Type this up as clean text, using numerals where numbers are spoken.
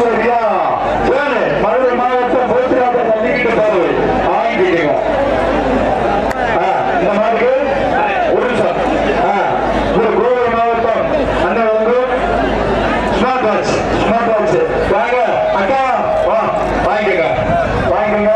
பூசரியா மதுரை மாவட்டம் போத்திராத தள்ளிக்கிட்டு போறது வாங்கிக்கிட்டீங்க. இந்த மாதிரி ஒரு நிமிஷம் கோவை மாவட்டம் அண்ணன் வந்து ஸ்மார்ட் வாட்ச் வாங்க அக்கா வா வாங்கிக்கங்க வாங்கிக்கங்க.